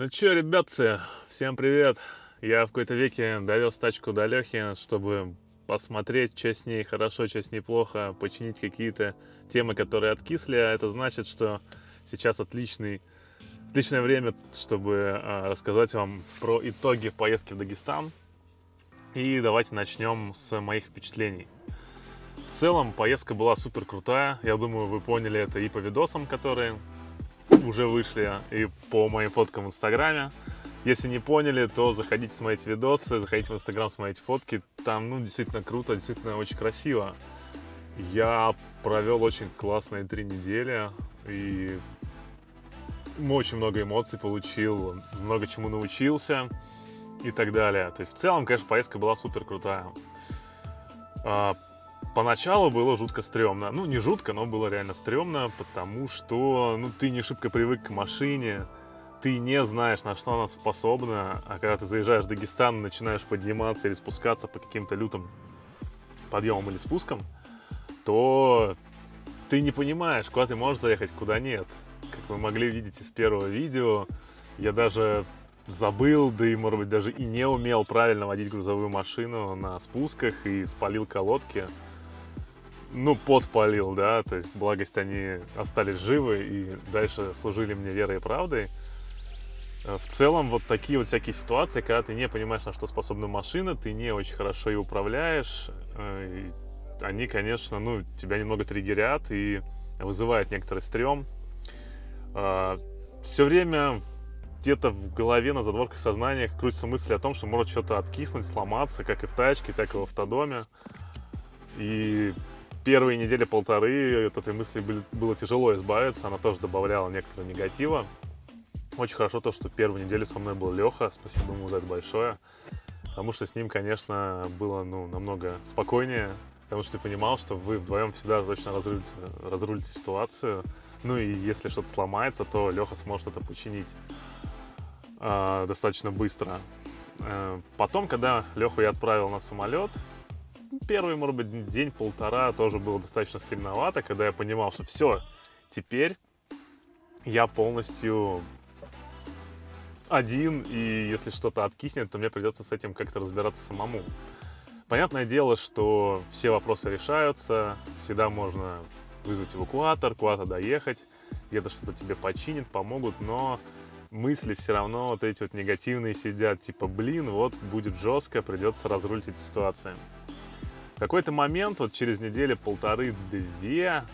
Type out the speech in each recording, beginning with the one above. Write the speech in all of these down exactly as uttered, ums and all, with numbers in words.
Ну чё, ребятцы, всем привет! Я в какой-то веке довез тачку до Лёхи, чтобы посмотреть, что с ней хорошо, что с ней плохо, починить какие-то темы, которые откисли. А это значит, что сейчас отличный, отличное время, чтобы а, рассказать вам про итоги поездки в Дагестан. И давайте начнем с моих впечатлений. В целом, поездка была супер крутая. Я думаю, вы поняли это и по видосам, которые уже вышли, и по моим фоткам в Инстаграме. Если не поняли, то заходите смотреть видосы, заходите в Инстаграм смотреть фотки. Там, ну, действительно круто, действительно очень красиво. Я провел очень классные три недели, и очень много эмоций получил, много чему научился и так далее. То есть, в целом, конечно, поездка была супер крутая. Поначалу было жутко стрёмно. Ну, не жутко, но было реально стрёмно, потому что, ну, ты не шибко привык к машине, ты не знаешь, на что она способна, а когда ты заезжаешь в Дагестан, начинаешь подниматься или спускаться по каким-то лютым подъемам или спускам, то ты не понимаешь, куда ты можешь заехать, куда нет. Как вы могли видеть из первого видео, я даже забыл, да и, может быть, даже и не умел правильно водить грузовую машину на спусках и спалил колодки. Ну, подпалил, да, то есть, благость, они остались живы и дальше служили мне верой и правдой. В целом, вот такие вот всякие ситуации, когда ты не понимаешь, на что способна машина, ты не очень хорошо ее управляешь, и они, конечно, ну, тебя немного триггерят и вызывают некоторый стрём. Все время где-то в голове, на задворках сознания крутятся мысли о том, что может что-то откиснуть, сломаться, как и в тачке, так и в автодоме. И первые недели полторы от этой мысли было тяжело избавиться, она тоже добавляла некоторого негатива. Очень хорошо то, что первую неделю со мной был Леха, спасибо ему за это большое, потому что с ним, конечно, было, ну, намного спокойнее, потому что ты понимал, что вы вдвоем всегда точно разрулите, разрулите ситуацию, ну и если что-то сломается, то Леха сможет это починить э, достаточно быстро. Э, потом, когда Леху я отправил на самолет, первый, может быть, день-полтора тоже было достаточно стремновато, когда я понимал, что все, теперь я полностью один, и если что-то откиснет, то мне придется с этим как-то разбираться самому. Понятное дело, что все вопросы решаются, всегда можно вызвать эвакуатор, куда-то доехать, где-то что-то тебе починят, помогут, но мысли все равно вот эти вот негативные сидят, типа, блин, вот будет жестко, придется разрулить эти ситуации. В какой-то момент, вот через недели полторы-две,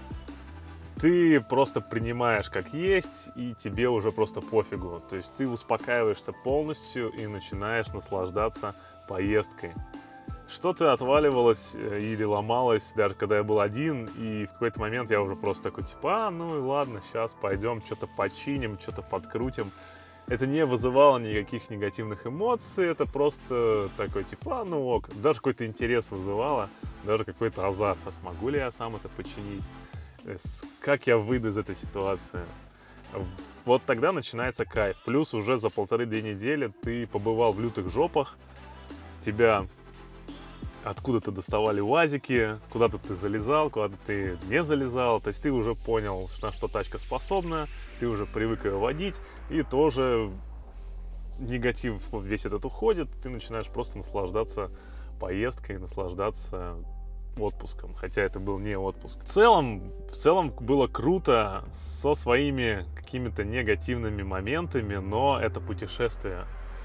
ты просто принимаешь как есть, и тебе уже просто пофигу. То есть ты успокаиваешься полностью и начинаешь наслаждаться поездкой. Что-то отваливалось или ломалось, даже когда я был один, и в какой-то момент я уже просто такой, типа, а, ну и ладно, сейчас пойдем, что-то починим, что-то подкрутим. Это не вызывало никаких негативных эмоций, это просто такой, типа, а, ну ок. Даже какой-то интерес вызывало, даже какой-то азарт. А смогу ли я сам это починить? Как я выйду из этой ситуации? Вот тогда начинается кайф. Плюс уже за полторы-две недели ты побывал в лютых жопах, тебя откуда-то доставали УАЗики, куда-то ты залезал, куда-то ты не залезал. То есть ты уже понял, на что тачка способна, ты уже привык ее водить, и тоже негатив весь этот уходит, ты начинаешь просто наслаждаться поездкой, наслаждаться отпуском, хотя это был не отпуск. В целом, в целом было круто со своими какими-то негативными моментами, но это путешествие.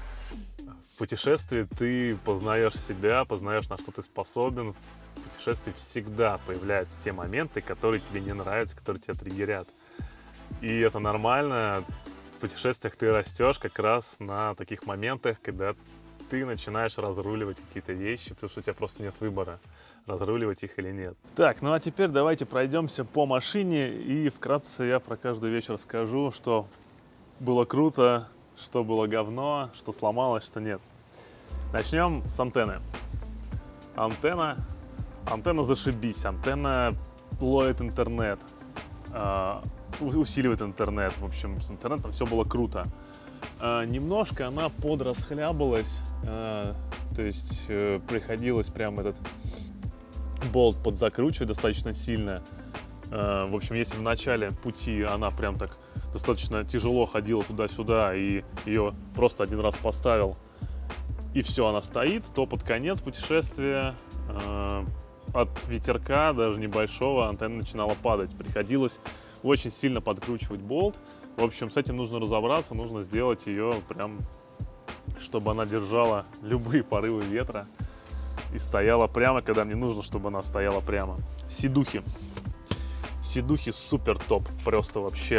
В путешествии ты познаешь себя, познаешь, на что ты способен. В путешествии всегда появляются те моменты, которые тебе не нравятся, которые тебя триггерят. И это нормально. В путешествиях ты растешь как раз на таких моментах, когда ты начинаешь разруливать какие-то вещи, потому что у тебя просто нет выбора, разруливать их или нет. Так, ну а теперь давайте пройдемся по машине, и вкратце я про каждую вещь расскажу, что было круто, что было говно, что сломалось, что нет. Начнем с антенны. Антенна, антенна зашибись, антенна ловит интернет, э, усиливает интернет, в общем, с интернетом все было круто. Э, немножко она подрасхлябалась, э, то есть э, приходилось прям этот болт подзакручивать достаточно сильно. В общем, если в начале пути она прям так достаточно тяжело ходила туда-сюда, и ее просто один раз поставил, и все, она стоит, то под конец путешествия э, от ветерка, даже небольшого, антенна начинала падать. Приходилось очень сильно подкручивать болт. В общем, с этим нужно разобраться, нужно сделать ее прям, чтобы она держала любые порывы ветра и стояла прямо, когда мне нужно, чтобы она стояла прямо. Сидухи. Сидухи супер топ, просто вообще.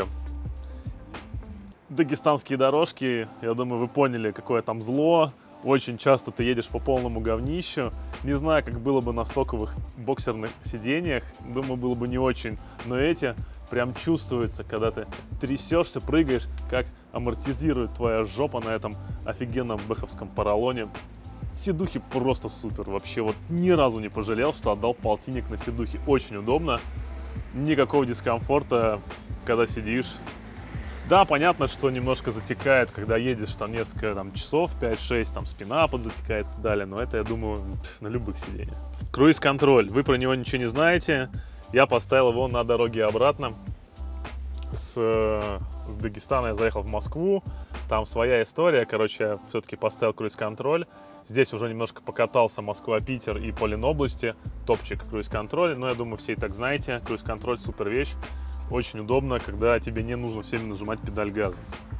Дагестанские дорожки, я думаю, вы поняли, какое там зло. Очень часто ты едешь по полному говнищу. Не знаю, как было бы на стоковых боксерных сиденьях. Думаю, было бы не очень. Но эти прям чувствуются, когда ты трясешься, прыгаешь, как амортизирует твоя жопа на этом офигенном бэховском поролоне. Сидухи просто супер. Вообще вот ни разу не пожалел, что отдал полтинник на сидухи. Очень удобно. Никакого дискомфорта, когда сидишь. Да, понятно, что немножко затекает, когда едешь там несколько там, часов, пять-шесть, там спина подзатекает и так далее, но это, я думаю, на любых сиденьях. Круиз-контроль, вы про него ничего не знаете, я поставил его на дороге обратно. С, с Дагестана я заехал в Москву, там своя история, короче, я все-таки поставил круиз-контроль. Здесь уже немножко покатался Москва-Питер и по Ленобласти, топчик круиз-контроль, но я думаю, все и так знаете, круиз-контроль супер вещь. Очень удобно, когда тебе не нужно все время нажимать педаль газа.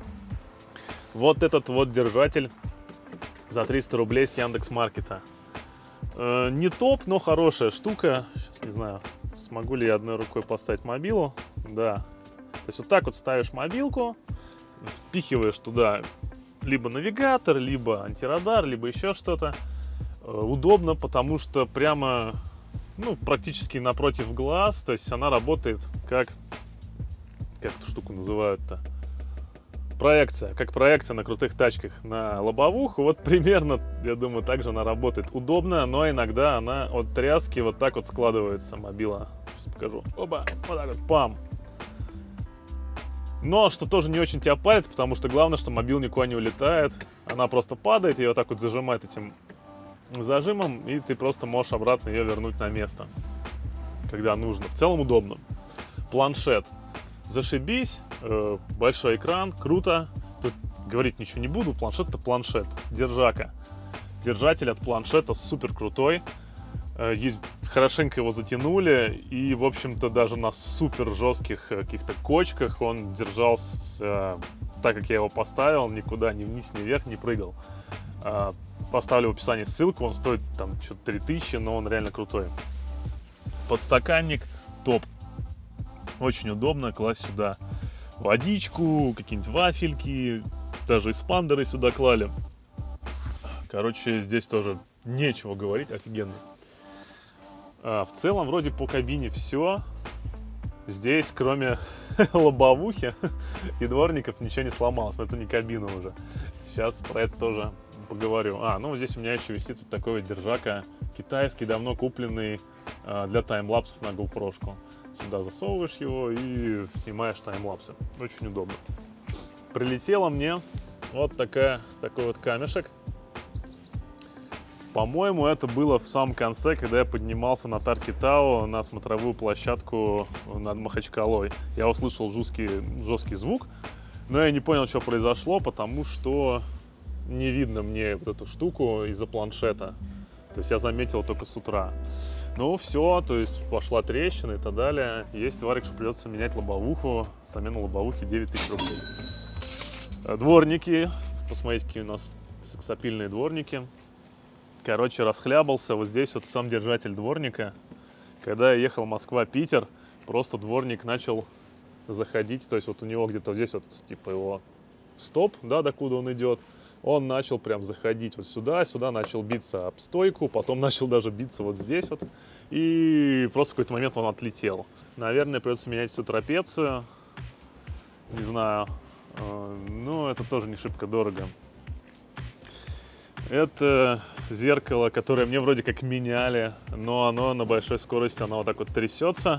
Вот этот вот держатель за триста рублей с Яндекс.Маркета. Э, не топ, но хорошая штука. Сейчас не знаю, смогу ли я одной рукой поставить мобилу. Да. То есть вот так вот ставишь мобилку, впихиваешь туда либо навигатор, либо антирадар, либо еще что-то. Э, удобно, потому что прямо... Ну, практически напротив глаз, то есть она работает как, как эту штуку называют-то, проекция, как проекция на крутых тачках на лобовуху, вот примерно, я думаю, так же она работает. Удобно, но иногда она от тряски вот так вот складывается, мобила. Сейчас покажу. Оба, вот так вот, пам. Но что тоже не очень тебя парит, потому что главное, что мобил никуда не улетает, она просто падает, и вот так вот зажимает этим зажимом, и ты просто можешь обратно ее вернуть на место, когда нужно. В целом удобно. Планшет. Зашибись, э, большой экран, круто. Тут говорить ничего не буду, планшет-то планшет. Держака. Держатель от планшета супер крутой. Э, хорошенько его затянули, и, в общем-то, даже на супер жестких каких-то кочках он держался э, так, как я его поставил, никуда ни вниз, ни вверх не прыгал. Э, Поставлю в описании ссылку, он стоит там что-то три тысячи, но он реально крутой. Подстаканник топ. Очень удобно класть сюда водичку, какие-нибудь вафельки, даже эспандеры сюда клали. Короче, здесь тоже нечего говорить, офигенно. А, в целом, вроде по кабине все. Здесь, кроме лобовухи и дворников, ничего не сломалось. Но это не кабина уже. Сейчас про это тоже поговорю. А, ну здесь у меня еще висит вот такой вот держака. Китайский, давно купленный а, для таймлапсов на GoPro-шку. Сюда засовываешь его и снимаешь таймлапсы. Очень удобно. Прилетела мне вот такая, такой вот камешек. По-моему, это было в самом конце, когда я поднимался на Тарки-Тау на смотровую площадку над Махачкалой. Я услышал жесткий, жесткий звук, но я не понял, что произошло, потому что не видно мне вот эту штуку из-за планшета. То есть я заметил только с утра. Ну все, то есть пошла трещина и так далее. Есть варик, что придется менять лобовуху. Замена лобовухи девять тысяч рублей. Дворники. Посмотрите, какие у нас сексапильные дворники. Короче, расхлябался. Вот здесь вот сам держатель дворника. Когда я ехал Москва-Питер, просто дворник начал заходить. То есть вот у него где-то здесь вот типа его стоп, да, докуда он идет. Он начал прям заходить вот сюда, сюда начал биться об стойку, потом начал даже биться вот здесь вот. И просто в какой-то момент он отлетел. Наверное, придется менять всю трапецию. Не знаю. Ну, это тоже не шибко дорого. Это зеркало, которое мне вроде как меняли, но оно на большой скорости, оно вот так вот трясется.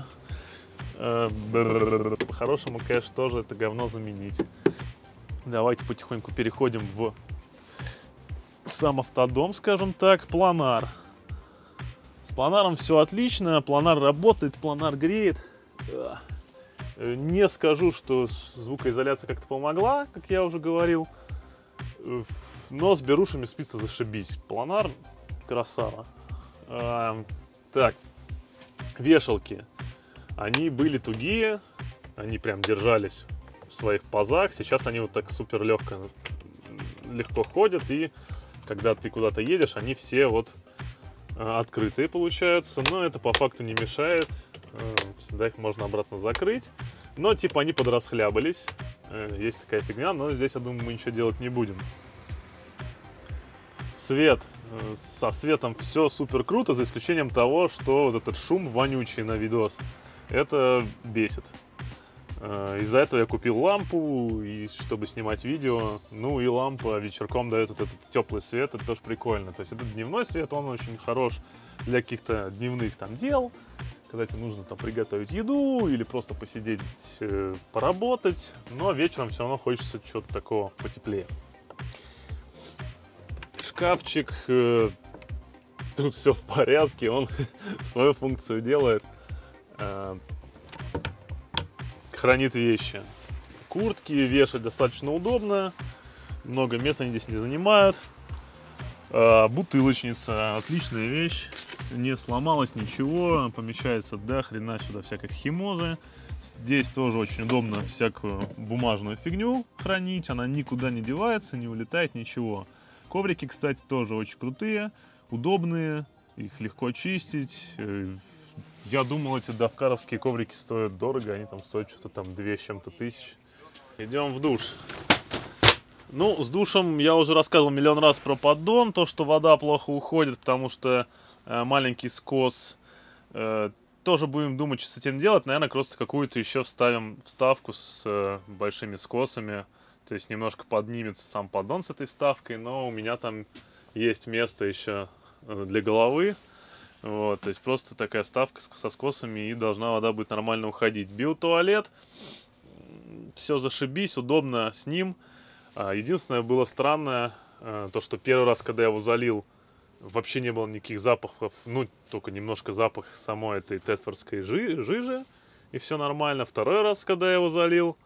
По-хорошему, конечно, тоже это говно заменить. Давайте потихоньку переходим в сам автодом, скажем так. Планар. С планаром все отлично, планар работает, планар греет. Не скажу, что звукоизоляция как-то помогла, как я уже говорил. Но с берушами спится зашибись. Планар красава. А, так, вешалки. Они были тугие, они прям держались в своих пазах. Сейчас они вот так супер легко, легко ходят. И когда ты куда-то едешь, они все вот открытые получаются. Но это по факту не мешает. Всегда их можно обратно закрыть. Но типа они подрасхлябались. Есть такая фигня, но здесь, я думаю, мы ничего делать не будем. Свет. Со светом все супер круто, за исключением того, что вот этот шум вонючий на видос, это бесит. Из-за этого я купил лампу, и чтобы снимать видео. Ну и лампа вечерком дает вот этот теплый свет, это тоже прикольно. То есть этот дневной свет, он очень хорош для каких-то дневных там дел, когда тебе нужно там приготовить еду или просто посидеть, э, поработать. Но вечером все равно хочется чего-то такого потеплее. Шкафчик, э, тут все в порядке, он свою функцию делает. Э, хранит вещи. Куртки вешать достаточно удобно. Много места они здесь не занимают. Э, бутылочница, отличная вещь. Не сломалась ничего. Помещается до хрена сюда всякой химозы. Здесь тоже очень удобно всякую бумажную фигню хранить. Она никуда не девается, не улетает, ничего. Коврики, кстати, тоже очень крутые, удобные, их легко чистить. Я думал, эти давкаровские коврики стоят дорого, они там стоят что-то там две с чем-то тысяч. Идем в душ. Ну, с душем я уже рассказывал миллион раз про поддон, то, что вода плохо уходит, потому что э, маленький скос. Э, тоже будем думать, что с этим делать. Наверное, просто какую-то еще вставим вставку с э, большими скосами. То есть немножко поднимется сам поддон с этой вставкой, но у меня там есть место еще для головы. Вот, то есть просто такая вставка со скосами, и должна вода будет нормально уходить. Биотуалет, все зашибись, удобно с ним. Единственное было странное, то что первый раз, когда я его залил, вообще не было никаких запахов, ну только немножко запах самой этой тетфордской жи жижи, и все нормально. Второй раз, когда я его залил,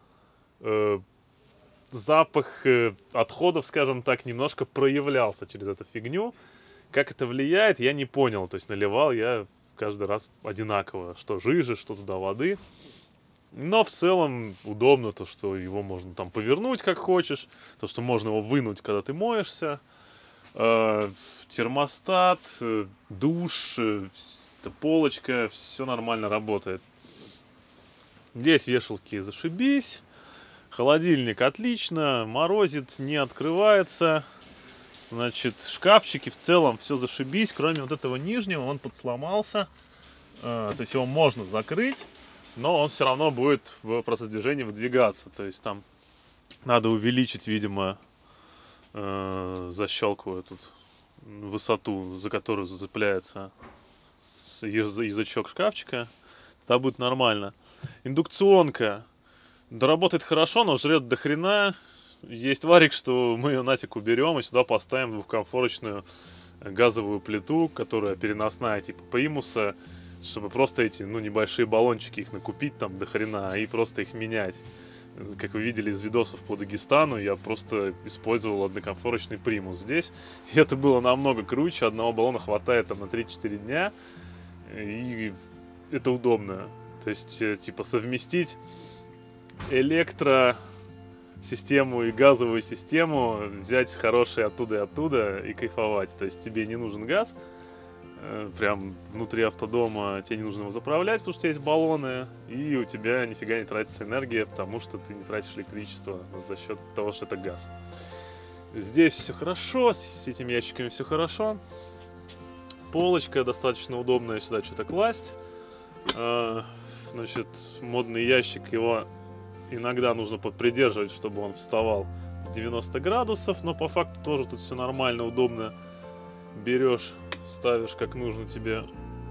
запах э, отходов, скажем так, немножко проявлялся через эту фигню. Как это влияет, я не понял. То есть наливал я каждый раз одинаково. Что жижи, что туда воды. Но в целом удобно то, что его можно там повернуть как хочешь. То, что можно его вынуть, когда ты моешься. Э, термостат, э, душ, э, полочка. Все нормально работает. Здесь вешалки зашибись. Холодильник отлично, морозит, не открывается. Значит, шкафчики в целом все зашибись, кроме вот этого нижнего, он подсломался. Э, то есть его можно закрыть, но он все равно будет в процесс движения выдвигаться. То есть там надо увеличить, видимо, э, защелку эту высоту, за которую зацепляется язычок шкафчика. Тогда будет нормально. Индукционка. Да, работает хорошо, но жрет до хрена. Есть варик, что мы ее нафиг уберем и сюда поставим двухкомфорочную газовую плиту, которая переносная типа примуса, чтобы просто эти, ну, небольшие баллончики их накупить там до хрена и просто их менять. Как вы видели из видосов по Дагестану, я просто использовал однокомфорочный примус здесь. И это было намного круче, одного баллона хватает там на три-четыре дня. И это удобно. То есть, типа, совместить электросистему и газовую систему, взять хорошие оттуда и оттуда и кайфовать. То есть тебе не нужен газ, прям внутри автодома, тебе не нужно его заправлять, потому что есть баллоны, и у тебя нифига не тратится энергия, потому что ты не тратишь электричество за счет того, что это газ. Здесь все хорошо, с этими ящиками все хорошо. Полочка достаточно удобная, сюда что-то класть. Значит, модный ящик, его иногда нужно подпридерживать, чтобы он вставал в девяносто градусов, но по факту тоже тут все нормально, удобно. Берешь, ставишь как нужно тебе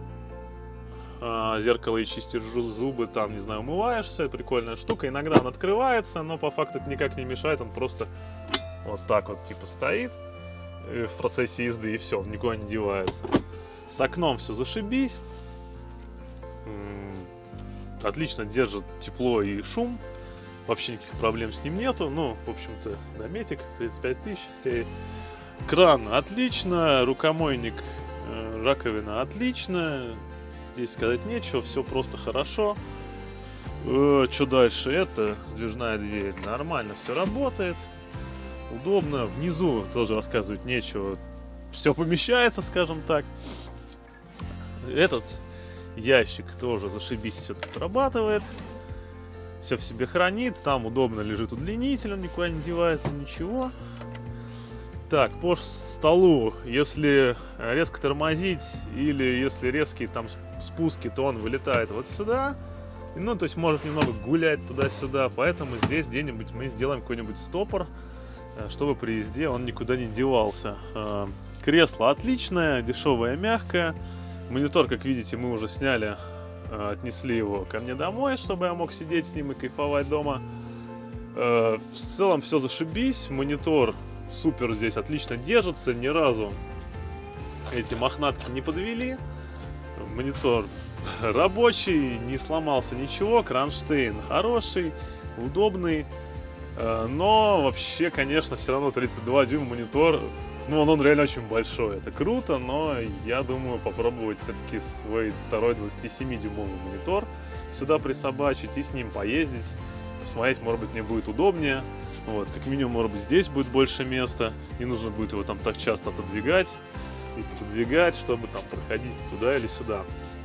а, зеркало и чистишь зубы, там, не знаю, умываешься, прикольная штука. Иногда он открывается, но по факту это никак не мешает, он просто вот так вот типа стоит в процессе езды, и все, он никуда не девается. С окном все зашибись. отлично держит тепло и шум. Вообще никаких проблем с ним нету. Ну, в общем-то, Дометик, тридцать пять тысяч. И кран отлично, рукомойник, э, раковина отлично. Здесь сказать нечего, все просто хорошо. Э, что дальше? Это сдвижная дверь. Нормально, все работает. Удобно. Внизу тоже рассказывать нечего. Все помещается, скажем так. Этот ящик тоже зашибись, все тут отрабатывает. Все в себе хранит. Там удобно лежит удлинитель, он никуда не девается, ничего. Так, по столу, если резко тормозить или если резкие там спуски, то он вылетает вот сюда. Ну, то есть может немного гулять туда-сюда. Поэтому здесь где-нибудь мы сделаем какой-нибудь стопор, чтобы при езде он никуда не девался. Кресло отличное, дешевое, мягкое. Монитор, как видите, мы уже сняли, отнесли его ко мне домой, чтобы я мог сидеть с ним и кайфовать дома. В целом все зашибись. Монитор супер здесь отлично держится, ни разу эти мохнатки не подвели. Монитор рабочий, не сломался ничего. Кронштейн хороший, удобный. Но вообще, конечно, все равно тридцать два дюйма монитор. Ну, он, он реально очень большой, это круто, но я думаю попробовать все-таки свой второй двадцатисемидюймовый монитор сюда присобачить и с ним поездить, посмотреть, может быть, мне будет удобнее. Вот, как минимум, может быть, здесь будет больше места, не нужно будет его там так часто отодвигать и пододвигать, чтобы там проходить туда или сюда.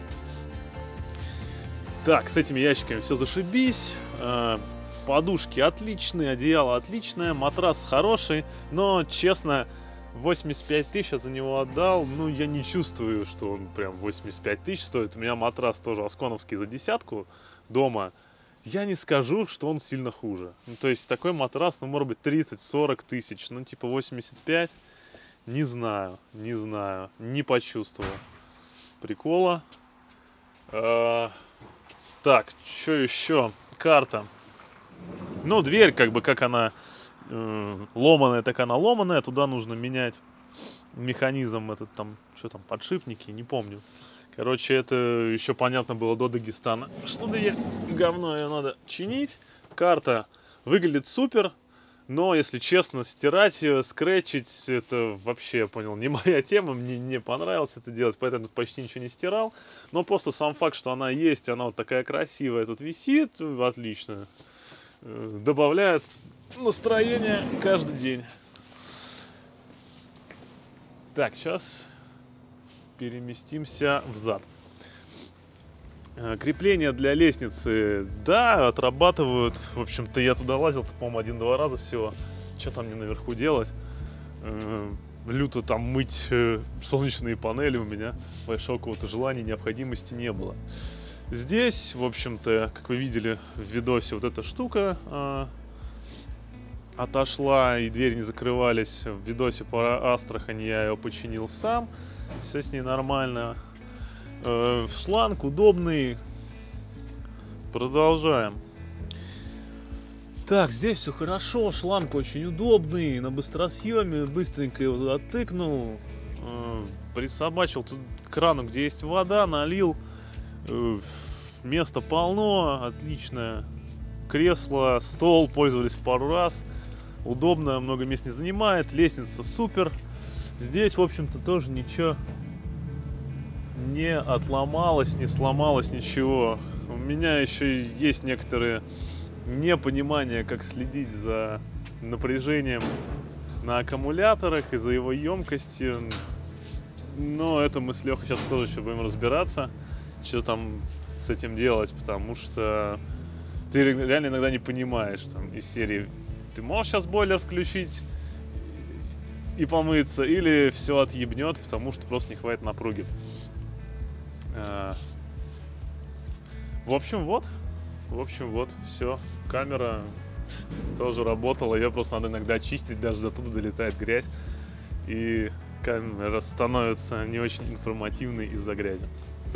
Так, с этими ящиками все зашибись. Подушки отличные, одеяло отличное, матрас хороший, но, честно, восемьдесят пять тысяч я за него отдал. Ну, я не чувствую, что он прям восемьдесят пять тысяч стоит. У меня матрас тоже асконовский за десятку дома. Я не скажу, что он сильно хуже. Ну, то есть такой матрас, ну, может быть, тридцать-сорок тысяч. Ну, типа восемьдесят пять. Не знаю, не знаю, не почувствовал прикола. А, так, что еще? Карта. Ну, дверь, как бы, как она э, ломаная, так она ломаная. Туда нужно менять механизм этот там, что там, подшипники, не помню. Короче, это еще понятно было до Дагестана. Что да я говно, ее надо чинить. Карта выглядит супер, но, если честно, стирать ее, скретчить, это вообще, я понял, не моя тема. Мне не понравилось это делать, поэтому тут почти ничего не стирал. Но просто сам факт, что она есть, она вот такая красивая, тут висит, отлично. Добавляет настроение каждый день. Так, сейчас переместимся взад. Крепления для лестницы, да, отрабатывают. В общем-то, я туда лазил, по-моему, один-два раза всего. Что там мне наверху делать? Люто там мыть солнечные панели у меня большого какого-то желания, необходимости не было. Здесь, в общем-то, как вы видели в видосе, вот эта штука э, отошла, и двери не закрывались. В видосе по Астрахани я ее починил сам. Все с ней нормально. Э, шланг удобный. Продолжаем. Так, здесь все хорошо. Шланг очень удобный. На быстросъеме быстренько его туда тыкнул. Э, присобачил тут к крану, где есть вода, налил. Места полно, отличное кресло, стол, пользовались пару раз, удобно, много мест не занимает, лестница супер. Здесь, в общем-то, тоже ничего не отломалось, не сломалось, ничего. У меня еще есть некоторые непонимания, как следить за напряжением на аккумуляторах и за его емкостью. Но это мы с Лехой сейчас тоже еще будем разбираться, что там с этим делать, потому что ты реально иногда не понимаешь, там, из серии, ты можешь сейчас бойлер включить и помыться, или все отъебнет, потому что просто не хватит напруги. В общем, вот, в общем, вот, все, камера тоже работала, ее просто надо иногда чистить, даже до туда долетает грязь, и камера становится не очень информативной из-за грязи.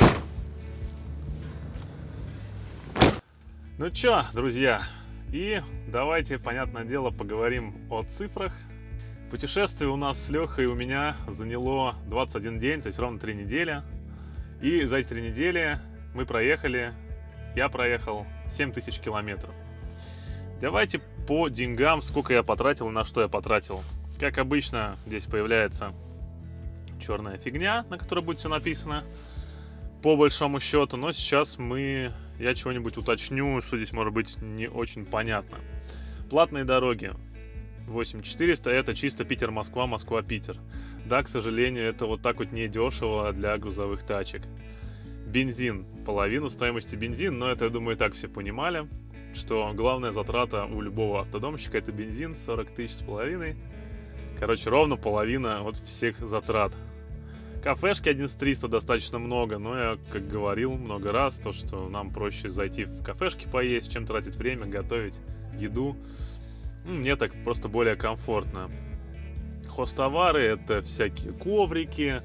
Ну чё, друзья, и давайте, понятное дело, поговорим о цифрах. Путешествие у нас с Лехой у меня заняло двадцать один день, то есть ровно три недели. И за эти три недели мы проехали я проехал семь тысяч километров. Давайте по деньгам, сколько я потратил и на что я потратил. Как обычно, здесь появляется черная фигня, на которой будет все написано, по большому счету. Но сейчас мы, я чего-нибудь уточню, что здесь может быть не очень понятно. Платные дороги. восемь тысяч четыреста, это чисто Питер-Москва, Москва-Питер. Да, к сожалению, это вот так вот недешево для грузовых тачек. Бензин. Половину стоимости бензин, но это, я думаю, и так все понимали, что главная затрата у любого автодомщика — это бензин, сорок тысяч с половиной. Короче, ровно половина от всех затрат. Кафешки одиннадцать тысяч триста достаточно много, но я, как говорил много раз, то, что нам проще зайти в кафешки поесть, чем тратить время, готовить еду. Мне так просто более комфортно. Хозтовары — это всякие коврики,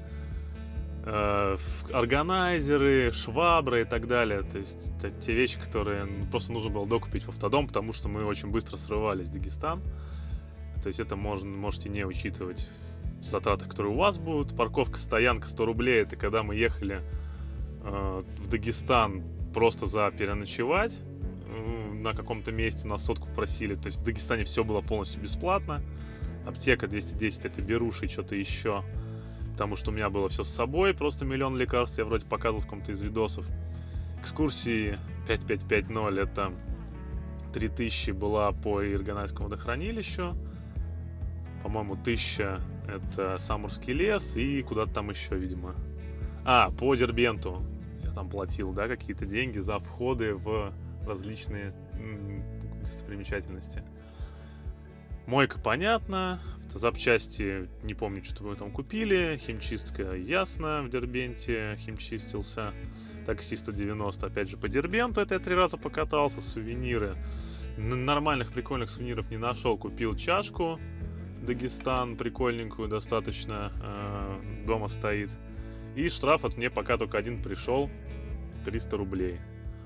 э, органайзеры, швабры и так далее. То есть это те вещи, которые просто нужно было докупить в автодом, потому что мы очень быстро срывались в Дагестан. То есть это можно, можете не учитывать в затратах, которые у вас будут. Парковка, стоянка сто рублей. Это когда мы ехали э, в Дагестан просто за переночевать. На каком-то месте нас сотку просили. То есть в Дагестане все было полностью бесплатно. Аптека двести десять — это беруши и что-то еще. Потому что у меня было все с собой. Просто миллион лекарств. Я вроде показывал в каком-то из видосов. Экскурсии пять тысяч пятьсот пятьдесят. Это три тысячи была по Ирганайскому водохранилищу. По-моему, тысяча — это Самурский лес. И куда-то там еще, видимо. А, по Дербенту. Я там платил, да, какие-то деньги за входы в различные достопримечательности. Мойка, понятно. Запчасти, не помню, что мы там купили. Химчистка, ясно, в Дербенте химчистился. Такси сто девяносто, опять же, по Дербенту. Это я три раза покатался. Сувениры. Нормальных, прикольных сувениров не нашел. Купил чашку Дагестан, прикольненькую достаточно. Дома стоит. И штраф от мне пока только один пришел. триста рублей.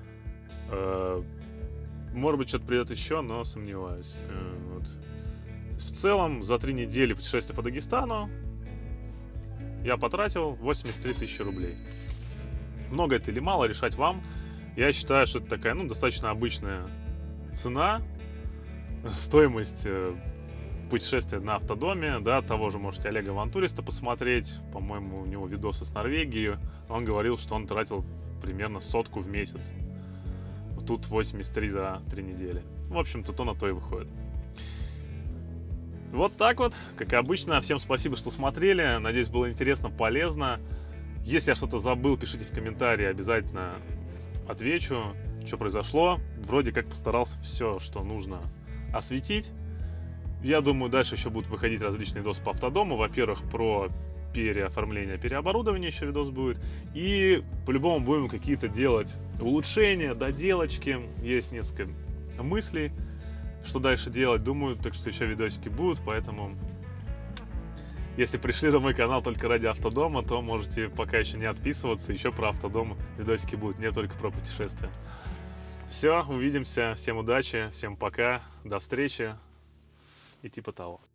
Может быть, что-то придет еще, но сомневаюсь. Вот. В целом, за три недели путешествия по Дагестану я потратил восемьдесят три тысячи рублей. Много это или мало, решать вам. Я считаю, что это такая, ну, достаточно обычная цена. Стоимость путешествия на автодоме, да, того же можете Олега Вантуриста посмотреть. По-моему, у него видосы с Норвегии. Он говорил, что он тратил примерно сотку в месяц. Тут восемьдесят три за три недели. В общем-то, то на то и выходит. Вот так вот, как обычно. Всем спасибо, что смотрели. Надеюсь, было интересно, полезно. Если я что-то забыл, пишите в комментарии. Обязательно отвечу, что произошло. Вроде как постарался все, что нужно, осветить. Я думаю, дальше еще будут выходить различные видосы по автодому. Во-первых, про переоформление, переоборудование еще видос будет. И по-любому будем какие-то делать улучшения, доделочки. Есть несколько мыслей, что дальше делать. Думаю, так что еще видосики будут. Поэтому, если пришли на мой канал только ради автодома, то можете пока еще не отписываться. Еще про автодом видосики будут, не только про путешествия. Все, увидимся. Всем удачи, всем пока, до встречи и типа того.